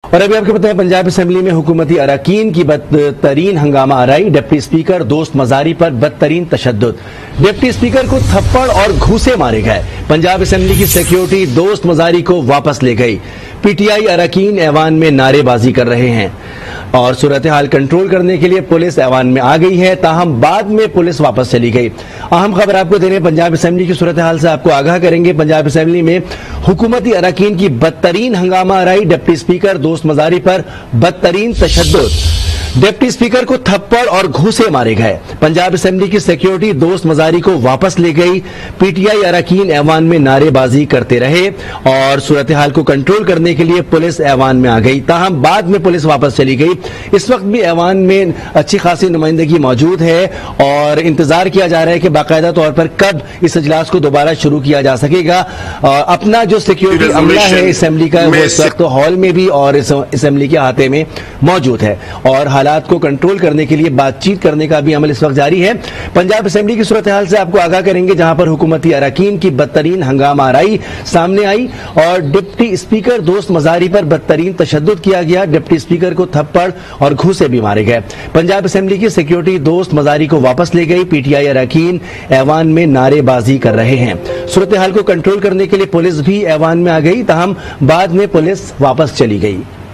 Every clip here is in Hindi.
और अभी आपको पता है पंजाब असेंबली में हुकूमती अरकान की बदतरीन हंगामा आराई। डिप्टी स्पीकर दोस्त मजारी पर बदतरीन तशद्दुद। डिप्टी स्पीकर को थप्पड़ और घूसे मारे गए। पंजाब असेंबली की सिक्योरिटी दोस्त मजारी को वापस ले गई। पीटीआई अरकान ऐवान में नारेबाजी कर रहे हैं और सूरत हाल कंट्रोल करने के लिए पुलिस ऐवान में आ गई है, ताहम बाद में पुलिस वापस चली गई। अहम खबर आपको दे रहे हैं, पंजाब असेंबली की सूरत हाल से आपको आगाह करेंगे। पंजाब असेंबली में हुकूमती अरकान की बदतरीन हंगामा आराई। डिप्टी स्पीकर दोस्त मजारी पर बदतरीन तशद्दुद। डिप्टी स्पीकर को थप्पड़ और घूसे मारे गए। पंजाब असेंबली की सिक्योरिटी दोस्त मजारी को वापस ले गई। पीटीआई अरकान ऐवान में नारेबाजी करते रहे और सूरत हाल को कंट्रोल करने के लिए पुलिस ऐवान में आ गई, ताहम बाद में पुलिस वापस चली गई। इस वक्त भी ऐवान में अच्छी खासी नुमाइंदगी मौजूद है और इंतजार किया जा रहा है कि बाकायदा तौर पर कब इस इजलास को दोबारा शुरू किया जा सकेगा। अपना जो सिक्योरिटी अमला है असेंबली का, वो इस वक्त हॉल में भी और इस असेंबली के अहाते में मौजूद है और हालात को कंट्रोल करने के लिए बातचीत करने का भी अमल इस वक्त जारी है। पंजाब असेंबली की सूरत हाल से आपको आगाह करेंगे, जहां पर हुकूमती अरकान की बदतरीन हंगामा आराई सामने आई और डिप्टी स्पीकर दोस्त मजारी पर बदतरीन तशद्दुद किया गया। डिप्टी स्पीकर को थप्पड़ और घूसे भी मारे गए। पंजाब असेंबली की सिक्योरिटी दोस्त मजारी को वापस ले गई। पीटीआई अरकान ऐवान में नारेबाजी कर रहे हैं। सूरत हाल को कंट्रोल करने के लिए पुलिस भी ऐवान में आ गई, ताहम बाद में पुलिस वापस चली गई।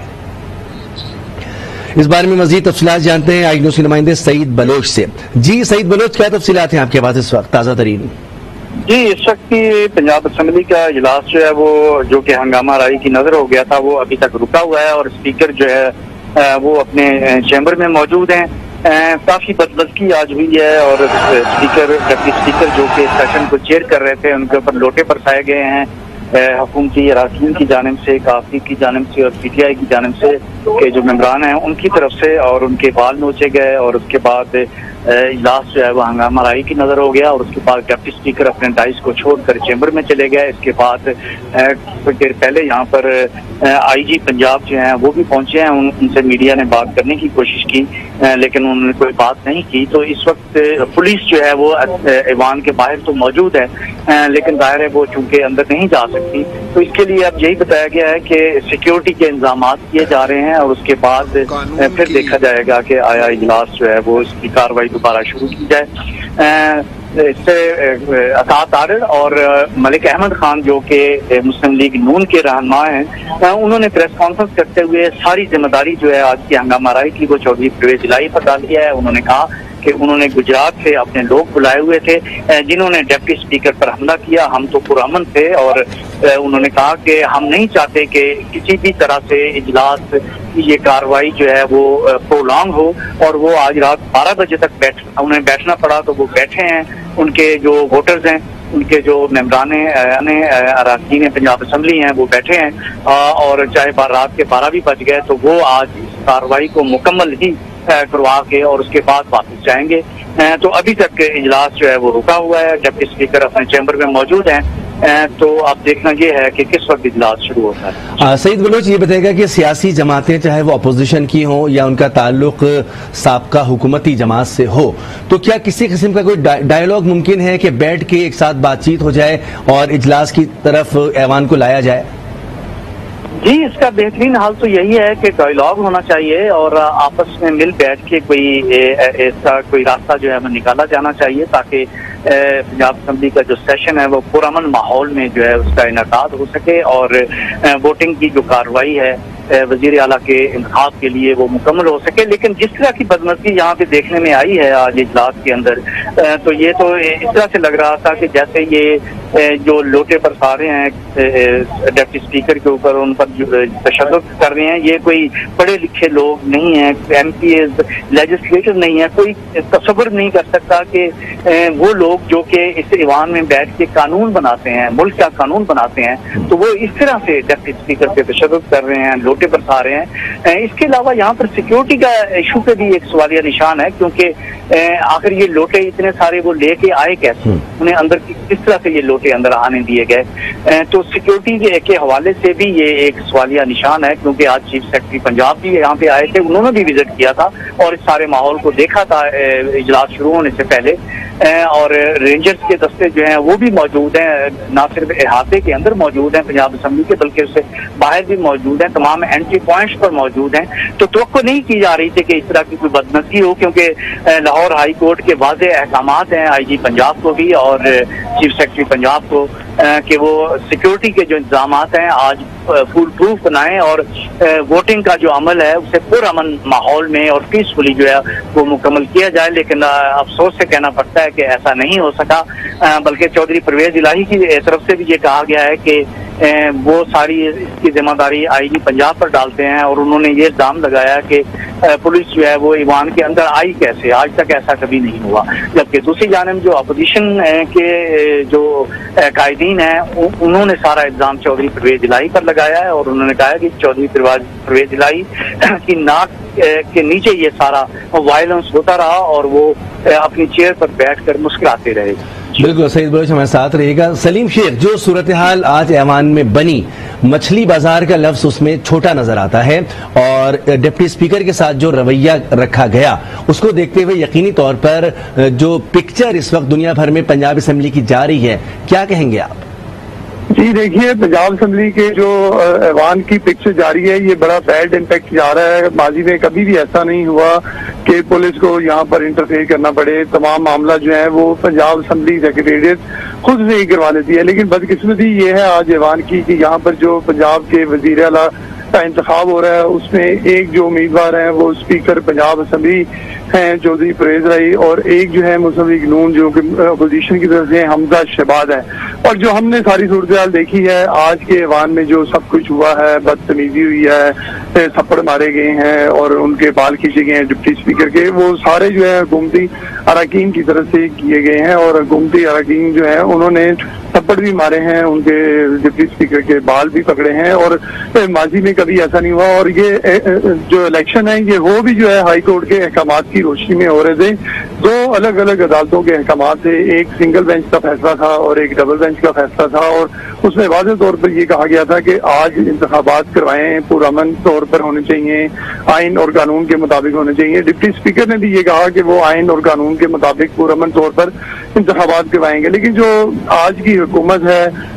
इस बारे में मजीद तफसीलात जानते हैं आई न्यूज़ के नुमाइंदे सईद बलोच से। जी सईद बलोच, क्या तफसीलात हैं आपके पास इस वक्त ताज़ा तरीन? जी, इस वक्त की पंजाब असेंबली का इजलास जो है वो जो कि हंगामा आराई की नजर हो गया था, वो अभी तक रुका हुआ है और स्पीकर जो है वो अपने चैम्बर में मौजूद हैं। काफी बदमज़गी आज हुई है और डिप्टी स्पीकर जो कि सेशन को चेयर कर रहे थे, उनके ऊपर लोटे बरसाए गए हैं हुकूमती अरकान की जानिब से, काफी की जानिब से और पीटीआई की जानिब से के जो मेंबरान हैं उनकी तरफ से, और उनके बाल नोचे गए और उसके बाद इजलास जो है वो हंगामा आराई की नजर हो गया और उसके बाद डिप्टी स्पीकर अपने डाइस को छोड़कर चैम्बर में चले गए। इसके बाद कुछ देर पहले यहाँ पर आईजी पंजाब जो हैं वो भी पहुंचे हैं। उनसे मीडिया ने बात करने की कोशिश की लेकिन उन्होंने कोई बात नहीं की। तो इस वक्त पुलिस जो है वो ऐवान के बाहर तो मौजूद है लेकिन जाहिर है वो चूंकि अंदर नहीं जा सकती, तो इसके लिए अब यही बताया गया है कि सिक्योरिटी के इंतजाम किए जा रहे हैं और उसके बाद फिर देखा जाएगा कि आया इजलास जो है वो इसकी कार्रवाई दोबारा शुरू की जाए। इससे अतात आरिर और मलिक अहमद खान जो कि मुस्लिम लीग नून के रहनुमा हैं, उन्होंने प्रेस कॉन्फ्रेंस करते हुए सारी जिम्मेदारी जो है आज की हंगामा आराई की वो चौधरी परवेज इलाही पर डाल दिया है। उन्होंने कहा कि उन्होंने गुजरात से अपने लोग बुलाए हुए थे जिन्होंने डिप्टी स्पीकर पर हमला किया। हम तो पुरअमन थे और उन्होंने कहा कि हम नहीं चाहते कि किसी भी तरह से इजलास की ये कार्रवाई जो है वो प्रोलॉन्ग हो और वो आज रात 12 बजे तक उन्हें बैठना पड़ा, तो वो बैठे हैं। उनके जो वोटर्स हैं, उनके जो मेंबरान अरकान पंजाब असेंबली हैं वो बैठे हैं और चाहे रात के 12 भी बज गए तो वो आज इस कार्रवाई को मुकम्मल ही करवा के और उसके बाद वापस जाएंगे। तो अभी तक इजलास जो है वो रुका हुआ है। डिप्टी स्पीकर अपने चैम्बर में मौजूद हैं, तो अब देखना ये है कि किस वक्त इजलास शुरू होता है। सईद बलोच, ये बताएगा कि सियासी जमातें चाहे वो अपोजिशन की हों या उनका ताल्लुक साबका हुकूमती जमात से हो, तो क्या किसी किस्म का कोई डायलॉग मुमकिन है कि बैठ के एक साथ बातचीत हो जाए और इजलास की तरफ ऐवान को लाया जाए? जी, इसका बेहतरीन हाल तो यही है कि डायलॉग होना चाहिए और आपस में मिल बैठ के कोई रास्ता जो है वो निकाला जाना चाहिए ताकि पंजाब असेंबली का जो सेशन है वो पुरअमन माहौल में जो है उसका इनेकाद हो सके और वोटिंग की जो कार्रवाई है वजीर आला के इंतखाब के लिए वो मुकम्मल हो सके। लेकिन जिस तरह की बदमज़गी यहाँ पे देखने में आई है आज इजलास के अंदर, तो ये तो इस तरह से लग रहा था कि जैसे ये जो लोटे बरसा रहे हैं डिप्टी स्पीकर के ऊपर, उन पर तशद्दुद कर रहे हैं, ये कोई पढ़े लिखे लोग नहीं हैं, MPs लेजिस्लेटर नहीं है। कोई तसव्वुर नहीं कर सकता कि वो लोग जो कि इस ईवान में बैठ के कानून बनाते हैं, मुल्क का कानून बनाते हैं, तो वो इस तरह से डिप्टी स्पीकर पे तशद्दुद कर रहे हैं, लोटे बरसा रहे हैं। इसके अलावा यहाँ पर सिक्योरिटी का इशू पे भी एक सवालिया निशान है क्योंकि आखिर ये लोटे इतने सारे वो लेके आए कैसे, उन्हें अंदर किस तरह से ये लोटे अंदर आने दिए गए। तो सिक्योरिटी के हवाले से भी ये एक सवालिया निशान है क्योंकि आज चीफ सेक्रेटरी पंजाब भी यहाँ पे आए थे, उन्होंने भी विजिट किया था और इस सारे माहौल को देखा था इजलास शुरू होने से पहले और रेंजर्स के दस्ते जो हैं वो भी मौजूद हैं, ना सिर्फ इहाते के अंदर मौजूद हैं पंजाब असम्बली के बल्कि उससे बाहर भी मौजूद हैं, तमाम एंट्री पॉइंट्स पर मौजूद हैं। तो तवक्को नहीं की जा रही थी कि इस तरह की कोई बदनज़ी हो, क्योंकि लाहौर हाई कोर्ट के वाज़े अहकामात हैं IG पंजाब को भी और चीफ सेक्रेटरी पंजाब को कि वो सिक्योरिटी के जो इंतजाम हैं आज फुल प्रूफ बनाएं और वोटिंग का जो अमल है उसे पुरअमन माहौल में और पीसफुली जो है वो मुकम्मल किया जाए। लेकिन अफसोस से कहना पड़ता है कि ऐसा नहीं हो सका, बल्कि चौधरी परवेज इलाही की तरफ से भी ये कहा गया है कि वो सारी इसकी जिम्मेदारी IG पंजाब पर डालते हैं और उन्होंने ये इल्जाम लगाया कि पुलिस जो है वो ईवान के अंदर आई कैसे, आज तक ऐसा कभी नहीं हुआ। जबकि दूसरी जानिब जो अपोजिशन के जो कायदीन हैं उन्होंने सारा इल्जाम चौधरी परवेज इलाही पर लगाया है और उन्होंने कहा कि चौधरी परवेज इलाही की नाक के नीचे ये सारा वायलेंस होता रहा और वो अपनी चेयर पर बैठकर मुस्कुराते रहे। बिल्कुल सईद बलोच हमारे साथ रहेगा। सलीम शेख, जो सूरत हाल आज ऐवान में बनी, मछली बाजार का लफ्ज उसमें छोटा नजर आता है और डिप्टी स्पीकर के साथ जो रवैया रखा गया उसको देखते हुए यकीनी तौर पर जो पिक्चर इस वक्त दुनिया भर में पंजाब असेंबली की जा रही है, क्या कहेंगे आप? जी देखिए, पंजाब असेंबली के जो ऐवान की पिक्चर जारी है ये बड़ा बैड इम्पैक्ट जा रहा है। माजी में कभी भी ऐसा नहीं हुआ कि पुलिस को यहाँ पर इंटरफेयर करना पड़े। तमाम मामला जो है वो पंजाब असेंबली सेक्रेटेरिएट खुद से ही करवा लेती है। लेकिन बदकिस्मती ये है आज ऐवान की कि यहाँ पर जो पंजाब के वजीर आला का इंतखाब हो रहा है उसमें एक जो उम्मीदवार है वो स्पीकर पंजाब असेंबली हैं चौधरी परवेज इलाही और एक जो है मुस्लिम लीग नून जो कि अपोजिशन की तरफ से हमजा शहबाज है। और जो हमने सारी सूरत देखी है आज के ऐवान में जो सब कुछ हुआ है, बदतमीजी हुई है, थप्पड़ मारे गए हैं और उनके बाल खींचे गए हैं डिप्टी स्पीकर के, वो सारे जो है हुकूमती अरकान की तरफ से किए गए हैं और हुकूमती अरकान जो है उन्होंने थप्पड़ भी मारे हैं, उनके डिप्टी स्पीकर के बाल भी पकड़े हैं और माजी में कभी ऐसा नहीं हुआ। और ये जो इलेक्शन है ये वो भी जो है हाई कोर्ट के अहकामात की रोशनी में हो रहे थे। दो अलग अलग अदालतों के अहकामात थे, एक सिंगल बेंच का फैसला था और एक डबल बेंच का फैसला था और उसमें वाज़ेह तौर पर यह कहा गया था कि आज इंतखाबात करवाएं, पुरअमन तौर पर होने चाहिए, आइन और कानून के मुताबिक होने चाहिए। डिप्टी स्पीकर ने भी ये कहा कि वो आइन और कानून के मुताबिक पुरअमन तौर पर इंतखाबात करवाएंगे। लेकिन जो आज की हुकूमत है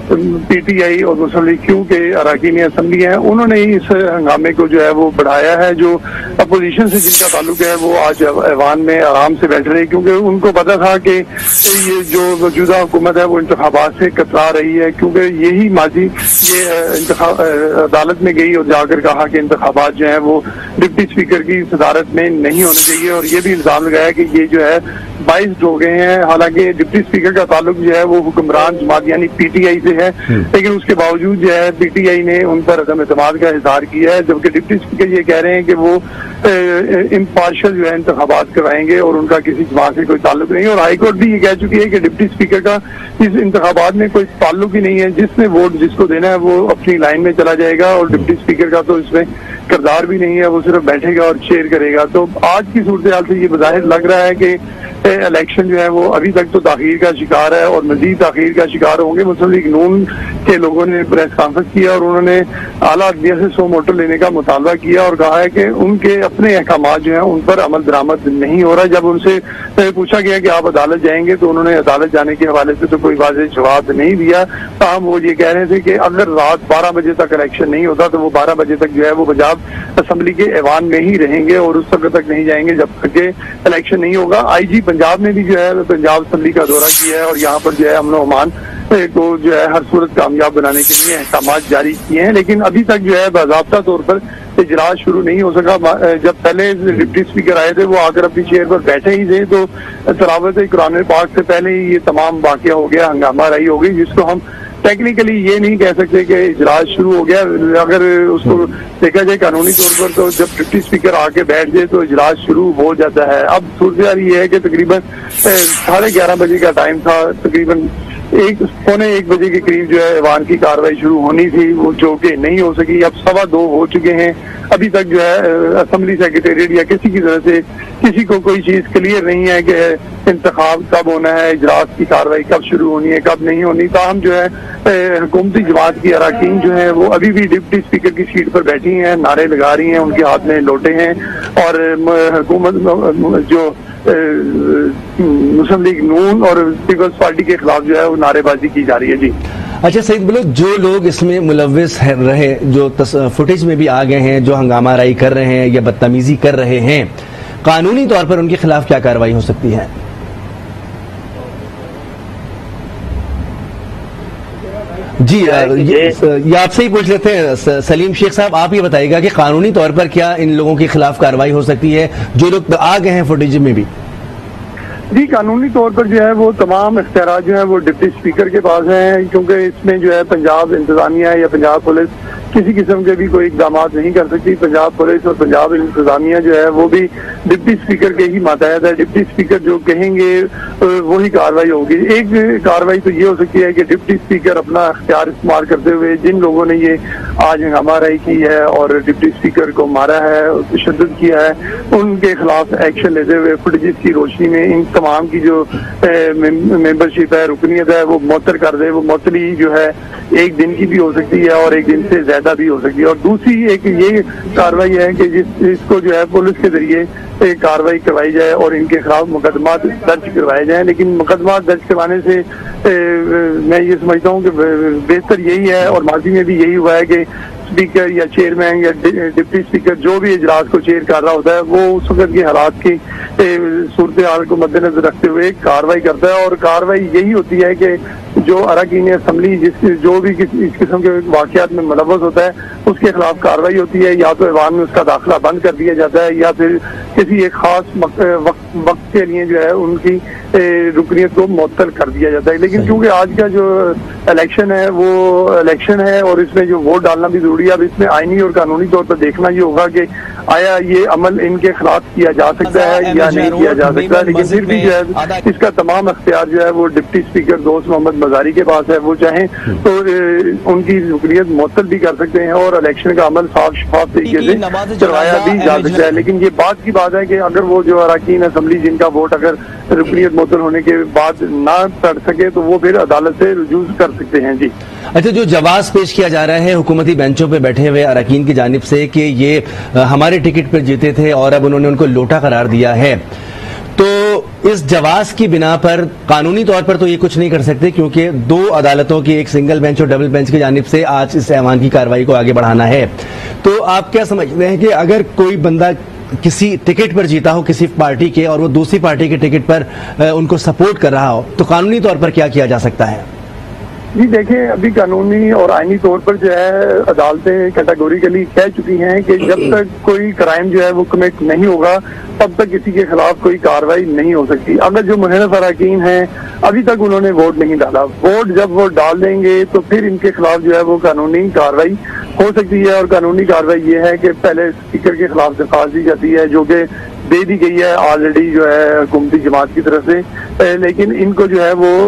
PTI और मुस्लिम लीग क्यू के अरकान असम्बली हैं उन्होंने इस हंगामे को जो है वो बढ़ाया है। जो अपोजिशन से जिनका ताल्लुक है वो आज ऐवान में आराम से बैठ रहे क्योंकि उनको पता था कि ये जो मौजूदा हुकूमत है वो इंतखाबात से कतरा रही है, क्योंकि यही माजी ये अदालत में गई और जाकर कहा कि इंतखाबात जो है वो डिप्टी स्पीकर की सदारत में नहीं होने चाहिए और ये भी इल्जाम लगाया कि ये जो है बाइस्ड हो गए हैं। हालांकि डिप्टी स्पीकर का ताल्लुक जो है वो हुक्मरान जमात यानी PTI से है, लेकिन उसके बावजूद जो है PTI ने उन पर अदम एतमाद का इजहार किया है, जबकि डिप्टी स्पीकर ये कह रहे हैं कि वो इम्पार्शल जो है इंतखाबात करवाएंगे और उनका किसी जमात से कोई ताल्लुक नहीं है। और हाईकोर्ट भी ये कह चुकी है कि डिप्टी स्पीकर का इस इंतखाबात में कोई ताल्लुक ही नहीं है, जिसने वोट जिसको देना है वो अपनी लाइन में चला जाएगा और डिप्टी स्पीकर का तो इसमें किरदार भी नहीं है, वो सिर्फ बैठेगा और चेयर करेगा। तो आज की सूरत हाल से ये बज़ाहिर लग रहा है कि इलेक्शन जो है वो अभी तक तो ताखीर का शिकार है और मजीद ताखीर का शिकार होंगे। मुस्लिम लीग नून के लोगों ने प्रेस कॉन्फ्रेंस किया और उन्होंने आला अदलिया से 100 मोटर लेने का मुतालबा किया और कहा है कि उनके अपने अहकामात जो है उन पर अमल दरामद नहीं हो रहा। जब उनसे पूछा गया कि आप अदालत जाएंगे तो उन्होंने अदालत जाने के हवाले से तो कोई वाज़ेह जवाब नहीं दिया। ताहम वो ये कह रहे थे कि अगर रात 12 बजे तक इलेक्शन नहीं होता तो वो 12 बजे तक जो है वो पंजाब असेंबली के ऐवान में ही रहेंगे और उस वक्त तक नहीं जाएंगे जब तक के इलेक्शन नहीं होगा। IG पंजाब ने भी जो है पंजाब असेंबली का दौरा किया है और यहाँ पर जो है अमन अमान को जो है हर सूरत कामयाब बनाने के लिए अहकामात जारी किए हैं, लेकिन अभी तक जो है बाज़ाब्ता तौर पर इजलास शुरू नहीं हो सका। जब पहले डिप्टी स्पीकर आए थे वो आकर अपनी चेयर पर बैठे ही थे तो तलावत कुरान पाक से पहले ही ये तमाम वाक़या हो गया, हंगामा राई हो गई, जिसको हम टेक्निकली ये नहीं कह सकते कि इजलास शुरू हो गया। अगर उसको देखा जाए कानूनी तौर पर तो जब डिप्टी स्पीकर आके बैठ जाए तो इजलास शुरू हो जाता है। अब सूरत ये है कि तकरीबन 11:30 बजे का टाइम था, तकरीबन 1-पौने 1 बजे के करीब जो है ऐवान की कार्रवाई शुरू होनी थी, वो जो कि नहीं हो सकी। अब 2:15 हो चुके हैं, अभी तक जो है असेंबली सेक्रेटेरिएट या किसी की तरफ से किसी को कोई चीज क्लियर नहीं है कि इंतखाब कब होना है, इजलास की कार्रवाई कब शुरू होनी है, कब नहीं होनी। ताहम जो है हुकूमती जमात की अरकान जो है वो अभी भी डिप्टी स्पीकर की सीट पर बैठी हैं, नारे लगा रही हैं, उनके हाथ में लोटे हैं और हुकूमत जो मुस्लिम लीग नून और पीपल्स पार्टी के खिलाफ जो है वो नारेबाजी की जा रही है। जी अच्छा सईद बोलो, जो लोग इसमें मुलव्विस रहे, जो फुटेज में भी आ गए हैं, जो हंगामा आराई कर रहे हैं या बदतमीजी कर रहे हैं, कानूनी तौर पर उनके खिलाफ क्या कार्रवाई हो सकती है? जी ये आपसे ही पूछ रहे थे सलीम शेख साहब, आप ये बताइएगा कि कानूनी तौर पर क्या इन लोगों के खिलाफ कार्रवाई हो सकती है जो लोग आ गए हैं फुटेज में भी? जी कानूनी तौर पर जो है वो तमाम इख्तियारात जो है वो डिप्टी स्पीकर के पास हैं, क्योंकि इसमें जो है पंजाब इंतजामिया या पंजाब पुलिस किसी किस्म के भी कोई इकदाम नहीं कर सकती। पंजाब पुलिस और पंजाब इंतजामिया जो है वो भी डिप्टी स्पीकर के ही मातहत है। डिप्टी स्पीकर जो कहेंगे वही कार्रवाई होगी। एक कार्रवाई तो ये हो सकती है कि डिप्टी स्पीकर अपना अख्तियार इस्तेमाल करते हुए जिन लोगों ने ये आज हंगामा आराई की है और डिप्टी स्पीकर को मारा है, तशद्दुद किया है, उनके खिलाफ एक्शन लेते हुए फुटेजेस की रोशनी में इन तमाम की जो मेंबरशिप है, रुकनीत है, वो मुअत्तल कर दे। वो मुअत्तली जो है एक दिन की भी हो सकती है और एक दिन से ज्यादा भी हो सकती है। और दूसरी एक ये कार्रवाई है कि जिसको जो है पुलिस के जरिए कार्रवाई करवाई जाए और इनके खिलाफ मुकदमा दर्ज करवाए जाए। लेकिन मुकदमा दर्ज करवाने से मैं ये समझता हूँ कि बेहतर यही है, और माजी में भी यही हुआ है कि स्पीकर या चेयरमैन या डिप्टी स्पीकर जो भी इजलास को चेयर कर रहा होता है वो उस वक्त की हालात की सूरत हाल को मद्देनजर रखते हुए कार्रवाई करता है। और कार्रवाई यही होती है कि जो अरकान असम्बली जो भी इस किस्म के वाकयात में मुलव्वस होता है उसके खिलाफ कार्रवाई होती है। या तो ऐवान में उसका दाखिला बंद कर दिया जाता है या फिर किसी एक खास वक्त के लिए जो है उनकी रुकनीत को मुअत्तल कर दिया जाता है। लेकिन क्योंकि आज का जो इलेक्शन है वो इलेक्शन है और इसमें जो वोट डालना भी जरूरी है, अब इसमें आईनी और कानूनी तौर पर देखना ये होगा कि आया ये अमल इनके खिलाफ किया जा सकता है या नहीं किया जा सकता। लेकिन फिर भी जो है इसका तमाम अख्तियार जो है वो डिप्टी स्पीकर दोस्त मोहम्मद मजारी के पास है। वो चाहें तो उनकी रुकनीत मुअत्तल भी कर सकते हैं और इलेक्शन का अमल साफ शफाफ तरीके से करवाया भी जा सकता है। लेकिन ये बात की बात है कि अगर वो जो अरकान असम्बली जिनका वोट अगर रुकनीत मुअत्तल होने के बाद ना पड़ सके तो वो फिर अदालत से रुजू कर सकते हैं। जी अच्छा, जो जवाब पेश किया जा रहा है हुकूमती बेंचों पे बैठे हुए अरकान की जानिब से कि ये हमारे टिकट पर जीते थे और अब उन्होंने उनको लोटा करार दिया है, तो इस जवाब की बिना पर कानूनी तौर पर तो ये कुछ नहीं कर सकते क्योंकि दो अदालतों की, एक सिंगल बेंच और डबल बेंच की जानिब से आज इस ऐवान की कार्रवाई को आगे बढ़ाना है। तो आप क्या समझते हैं कि अगर कोई बंदा किसी टिकट पर जीता हो किसी पार्टी के और वो दूसरी पार्टी के टिकट पर उनको सपोर्ट कर रहा हो तो कानूनी तौर पर क्या किया जा सकता है? जी देखिए, अभी कानूनी और आईनी तौर पर जो है अदालतें कैटेगोरिकली कह चुकी हैं कि जब तक कोई क्राइम जो है वो कमिट नहीं होगा तब तक किसी के खिलाफ कोई कार्रवाई नहीं हो सकती। अगर जो मुनहरफ अरकान हैं अभी तक उन्होंने वोट नहीं डाला, वोट जब वो डाल देंगे तो फिर इनके खिलाफ जो है वो कानूनी कार्रवाई हो सकती है। और कानूनी कार्रवाई ये है कि पहले स्पीकर के खिलाफ दरखास्त दी जाती है जो कि दे दी गई है ऑलरेडी जो है हुकूमती जमात की तरफ से, लेकिन इनको जो है वो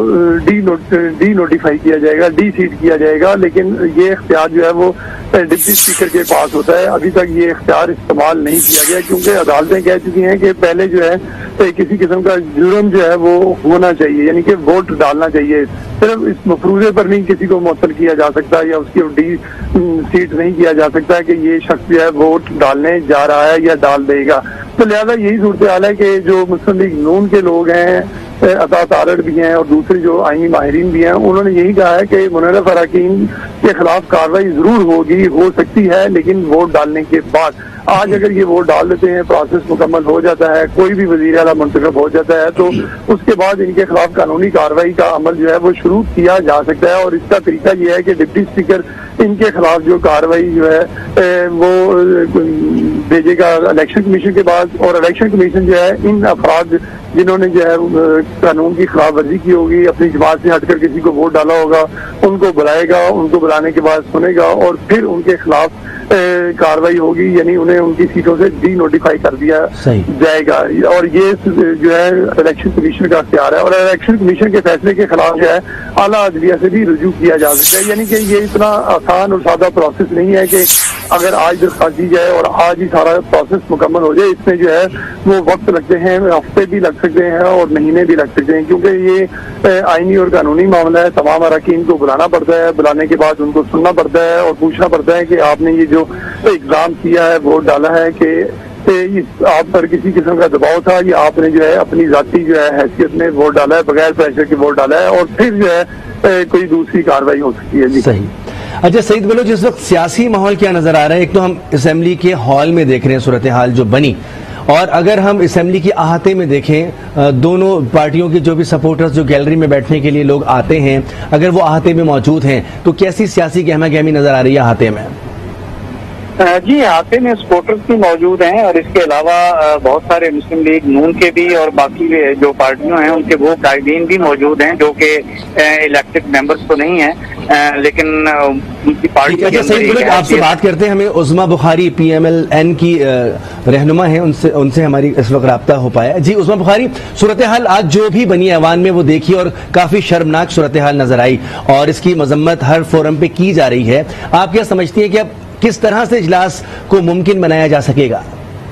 डी नोटिफाई किया जाएगा, डी सीट किया जाएगा। लेकिन ये इख्तियार जो है वो डिप्टी स्पीकर के पास होता है। अभी तक ये इख्तियार इस्तेमाल नहीं किया गया क्योंकि अदालतें कह चुकी हैं कि पहले जो है किसी किस्म का जुर्म जो है वो होना चाहिए, यानी कि वोट डालना चाहिए। सिर्फ इस मफरूजे पर नहीं किसी को मुअत्तल किया जा सकता या उसकी डी सीट नहीं किया जा सकता कि ये शख्स जो है वोट डालने जा रहा है या डाल देगा। तो लिहाजा यही सूरत हाल है कि जो मुस्लिम लीग नून के लोग हैं, अता तारड़ भी हैं और दूसरे जो आईनी माहिरीन भी हैं, उन्होंने यही कहा है कि मुनहरफ अरकान के खिलाफ कार्रवाई जरूर होगी, हो सकती है, लेकिन वोट डालने के बाद। आज अगर ये वोट डाल देते हैं, प्रोसेस मुकम्मल हो जाता है, कोई भी वज़ीर आला मुंतखब हो जाता है, तो उसके बाद इनके खिलाफ कानूनी कार्रवाई का अमल जो है वो शुरू किया जा सकता है। और इसका तरीका ये है कि डिप्टी स्पीकर इनके खिलाफ जो कार्रवाई जो है वो भेजेगा इलेक्शन कमीशन के पास, और इलेक्शन कमीशन जो है इन अफराद जिन्होंने जो है कानून की खिलाफ वर्जी की होगी, अपनी जमात से हटकर किसी को वोट डाला होगा, उनको बुलाएगा, उनको बुलाने के बाद सुनेगा और फिर उनके खिलाफ कार्रवाई होगी, यानी उन्हें उनकी सीटों से डी नोटिफाई कर दिया जाएगा। और ये जो है इलेक्शन कमीशन का अख्तियार है और इलेक्शन कमीशन के फैसले के खिलाफ जो है आला अदलिया से भी रुजू किया जा सकता है। यानी कि ये इतना आसान और सादा प्रोसेस नहीं है कि अगर आज दरखास्त दी जाए और आज ही सारा प्रोसेस मुकम्मल हो जाए। इसमें जो है वो वक्त लगते हैं, हफ्ते भी लग सकते हैं और महीने भी लग सकते हैं, क्योंकि ये आईनी और कानूनी मामला है। तमाम अरकान को बुलाना पड़ता है, बुलाने के बाद उनको सुनना पड़ता है और पूछना पड़ता है कि आपने ये जो एग्जाम किया है, वोट डाला है कि इस आप पर किसी किस्म का दबाव था, या आपने जो है अपनी जाती जो है हैसियत में वोट डाला है, बगैर प्रेशर के वोट डाला है, और फिर जो है कोई दूसरी कार्रवाई हो सकती है। जी सही। अच्छा सईद बलोच, इस वक्त सियासी माहौल क्या नजर आ रहा है? एक तो हम असेंबली के हॉल में देख रहे हैं सूरत हाल जो बनी, और अगर हम असेंबली की अहाते में देखें, दोनों पार्टियों के जो भी सपोर्टर्स जो गैलरी में बैठने के लिए लोग आते हैं, अगर वो अहाते में मौजूद हैं तो कैसी सियासी गहमा गहमी नजर आ रही है अहाते में? जी, अहाते में सपोर्टर्स भी मौजूद हैं, और इसके अलावा बहुत सारे मुस्लिम लीग नून के भी और बाकी जो पार्टियों हैं उनके वो कायदीन भी मौजूद हैं, जो कि इलेक्टेड मेंबर्स तो नहीं हैं, लेकिन उनकी पार्टी। आपसे बात करते हैं, हमें उज़मा बुखारी PMLN की रहनुमा है, उनसे हमारी इस वक्त रब्ता हो पाया। जी उज़मा बुखारी, सूरत हाल आज जो भी बनी ऐवान में वो देखी और काफी शर्मनाक सूरत हाल नजर आई, और इसकी मजम्मत हर फोरम पे की जा रही है। आप क्या समझती हैं कि अब किस तरह से इजलास को मुमकिन बनाया जा सकेगा?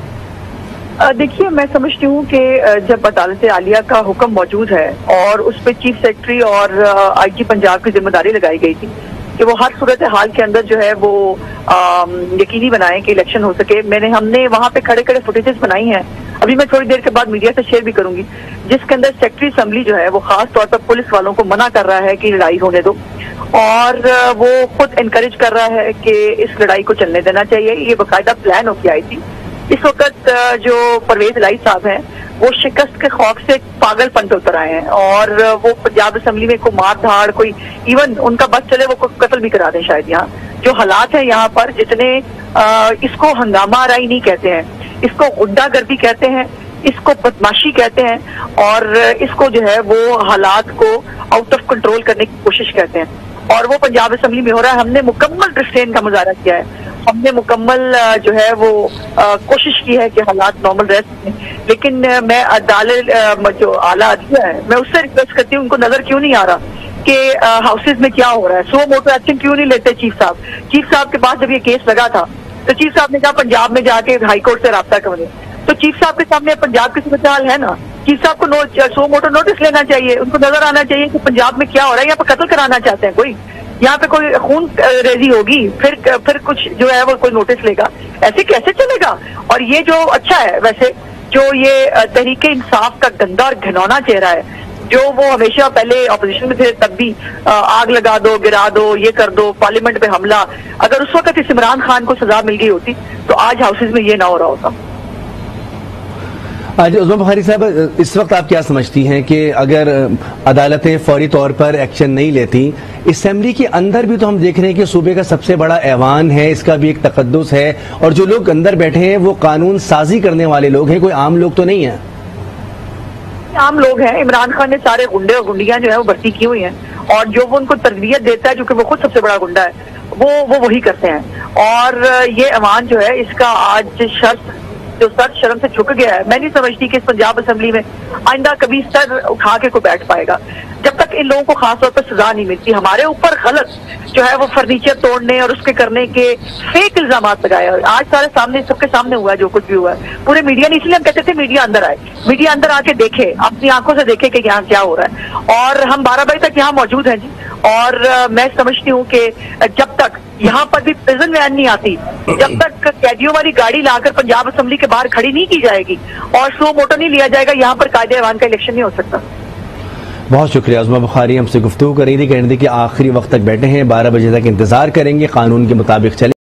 देखिए, मैं समझती हूँ कि जब अदालत आलिया का हुक्म मौजूद है और उस पर चीफ सेक्रेटरी और IG पंजाब की जिम्मेदारी लगाई गई थी कि वो हर सूरत हाल के अंदर जो है वो यकीनी बनाएं कि इलेक्शन हो सके। हमने वहाँ पे खड़े खड़े फुटेजेस बनाई हैं, अभी मैं थोड़ी देर के बाद मीडिया से शेयर भी करूंगी, जिसके अंदर सेक्रेटरी असेंबली जो है वो खास तौर पर पुलिस वालों को मना कर रहा है कि लड़ाई होने दो, और वो खुद इनकरेज कर रहा है कि इस लड़ाई को चलने देना चाहिए। ये बाकायदा प्लान होकर आई थी। इस वक्त जो परवेज इलाही साहब हैं वो शिकस्त के खौफ से पागलपन पे उतर आए हैं, और वो पंजाब असेंबली में कोई मार धाड़, कोई इवन उनका बस चले वो कत्ल भी करा दें शायद। यहाँ जो हालात है यहाँ पर, जितने इसको हंगामा आराई नहीं कहते हैं, इसको गुंडागर्दी कहते हैं, इसको बदमाशी कहते हैं, और इसको जो है वो हालात को आउट ऑफ कंट्रोल करने की कोशिश कहते हैं, और वो पंजाब असेंबली में हो रहा है। हमने मुकम्मल रिस्ट्रेन का मुजाहरा किया है, हमने मुकम्मल जो है वो कोशिश की है कि हालात नॉर्मल रह सकें, लेकिन मैं अदालत जो आला अदलिया है मैं उससे रिक्वेस्ट करती हूँ, उनको नजर क्यों नहीं आ रहा कि हाउसेज में क्या हो रहा है? सो मोटो एक्शन क्यों नहीं लेते चीफ साहब? चीफ साहब के पास जब ये केस लगा था तो चीफ साहब ने कहा पंजाब में जाके हाई कोर्ट से राब्ता करें, तो चीफ साहब के सामने पंजाब की सूरत हाल है ना, चीफ साहब को सो मोटो नोटिस लेना चाहिए, उनको नजर आना चाहिए कि पंजाब में क्या हो रहा है। यहाँ पे कत्ल कराना चाहते हैं कोई, यहाँ पे कोई खून रेजी होगी, फिर कुछ जो है वो कोई नोटिस लेगा, ऐसे कैसे चलेगा? और ये जो अच्छा है वैसे, जो ये तहरीके इंसाफ का गंदा और घिनौना चेहरा है, जो वो हमेशा पहले ऑपोजिशन में थे तब भी आग लगा दो, गिरा दो, ये कर दो, पार्लियामेंट पे हमला, अगर उस वक्त इस इमरान खान को सजा मिल गई होती तो आज हाउसेज में ये ना हो रहा होता। आज उज़मा बुखारी साहब, इस वक्त आप क्या समझती हैं कि अगर अदालतें फौरी तौर पर एक्शन नहीं लेती, असेंबली के अंदर भी तो हम देख रहे हैं कि सूबे का सबसे बड़ा ऐवान है, इसका भी एक तकद्दुस है, और जो लोग अंदर बैठे हैं वो कानून साजी करने वाले लोग हैं, कोई आम लोग तो नहीं है? आम लोग हैं। इमरान खान ने सारे गुंडे और गुंडियां जो है वो भर्ती की हुई हैं, और जो वो उनको तरबियत देता है, जो कि वो खुद सबसे बड़ा गुंडा है, वो वही करते हैं। और ये ऐवान जो है इसका आज जो सर शर्म से झुक गया है, मैं नहीं समझती कि इस पंजाब असेंबली में आइंदा कभी सर उठा के कोई बैठ पाएगा, जब तक इन लोगों को खास तौर पर सजा नहीं मिलती। हमारे ऊपर गलत जो है वो फर्नीचर तोड़ने और उसके करने के फेक इल्जाम लगाए, आज सारे सामने, सबके सामने हुआ है जो कुछ भी हुआ है, पूरे मीडिया ने, इसलिए हम कहते थे मीडिया अंदर आए, मीडिया अंदर आके देखे, अपनी आंखों से देखे कि यहाँ क्या हो रहा है। और हम 12 बजे तक यहाँ मौजूद हैं जी, और मैं समझती हूँ कि जब तक यहाँ पर भी प्रिजन वैन नहीं आती, जब तक कैदियों वाली गाड़ी लाकर पंजाब असेंबली के बाहर खड़ी नहीं की जाएगी और सो मोटो नहीं लिया जाएगा, यहाँ पर कायदे ऐवान का इलेक्शन नहीं हो सकता। बहुत शुक्रिया। उज़मा बुखारी हमसे गुफ्तगू कर रही थी, कहने थी कि आखिरी वक्त तक बैठे हैं, 12 बजे तक इंतजार करेंगे, कानून के मुताबिक चले।